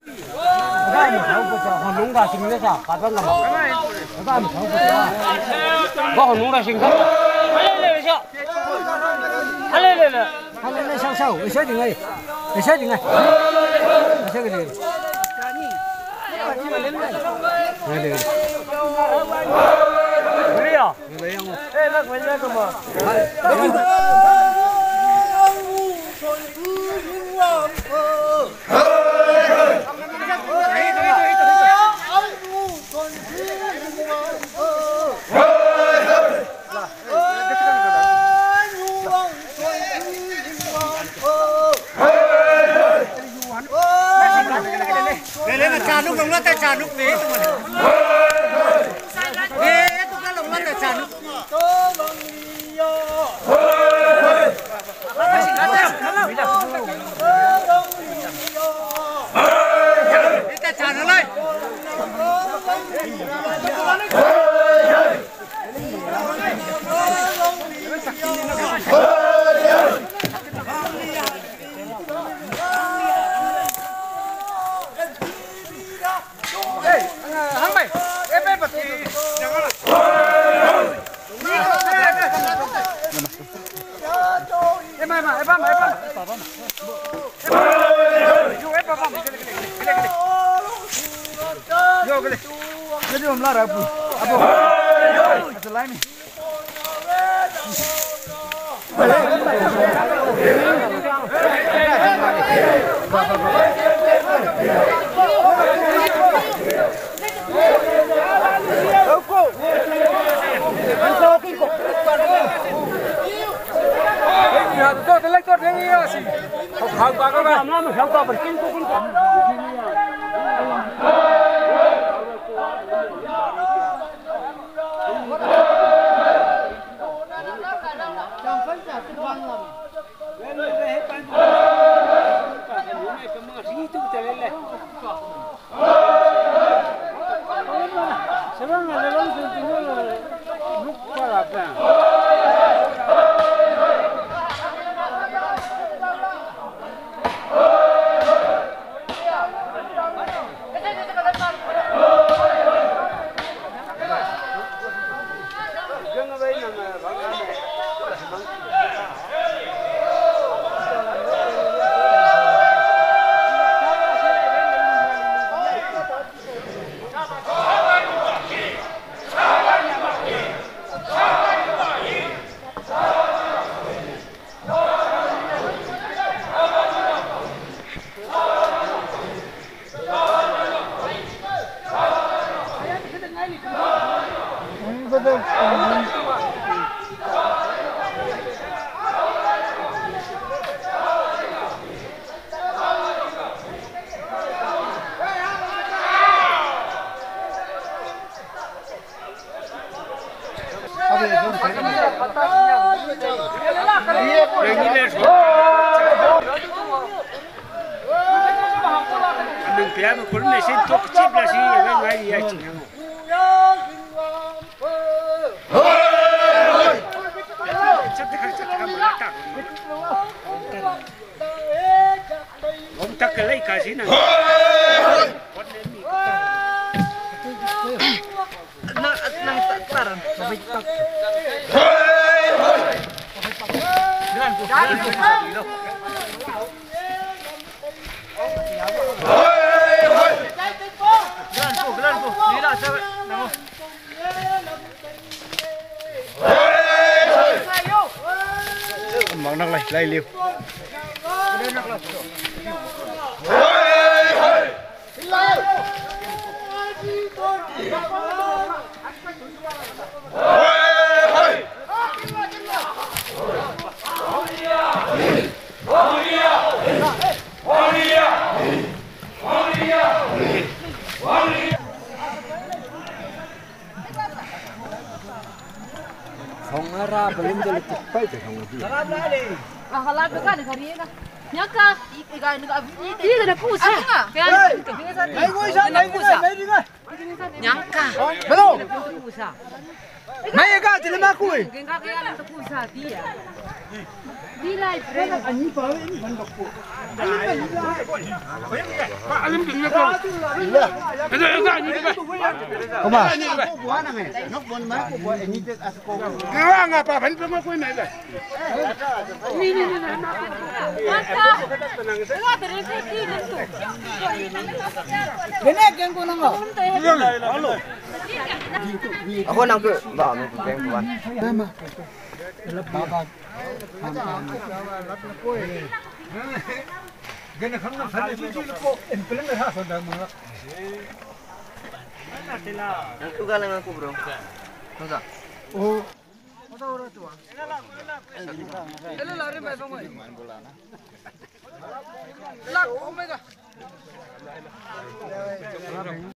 红龙的行的啥？八万个嘛。咱们成不是。我红龙的行的。来小，来。来小，小点哎，小点哎，小个点。来。这样。哎，那关键什么？ Lên trà nước lồng lên trà nước vế tụi mình. Vế tụi nó lồng lên trà nước. Đi trà nước lên. Jadi om lara abu. Selain ni. Piano con me sento che c'è la scia, vai via ci andiamo. Ông ta cái lấy cả gì nè. Nang taran, sampai tak. Mang nang lai liu. Không ra belum jadi cepat je kamu dia. Kalau bukan hari ini, nyaka, ikan ini ada pusat. Kan? Ada pusat. Nyaka. Belum. Pusat. Mai agak jadi makui. Kan ada pusat dia. Bilai brand. Ani pa ini ban bakpo. Alim tinggal kau. Ada ni juga. Kuma. Buah na me. Nok bon ma ko buah ini tet as ko. Ngapa ban pun aku ni dah. Ni. Mata. Enggak terisi itu. Kene ken ko nang. Halo. Ako nang ke, ba mo ko teng tuan. Mama. Gana khang na phale ji ko en plan ha so da mo. Ang tugalan ako bro. Ano Oh. Hello, lari mai bang mai. Lak, oh my god.